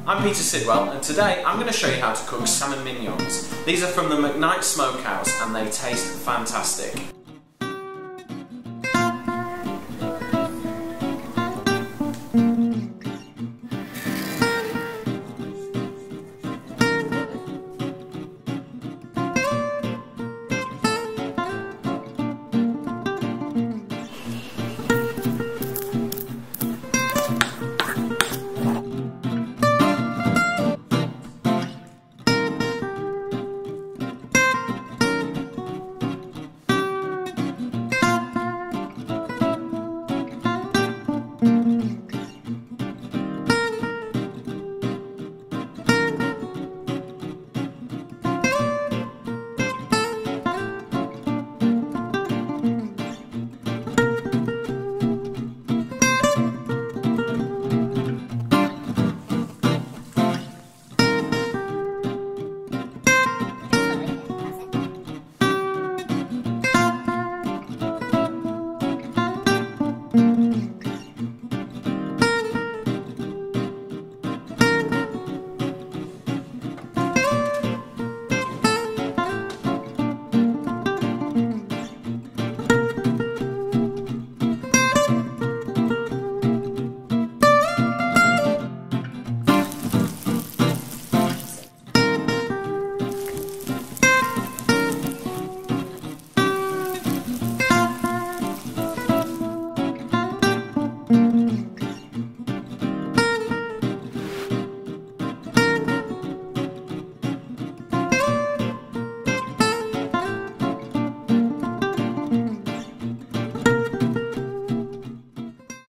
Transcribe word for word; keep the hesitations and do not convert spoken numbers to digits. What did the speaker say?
I'm Peter Sidwell and today I'm going to show you how to cook salmon mignons. These are from the McKnight Smokehouse and they taste fantastic.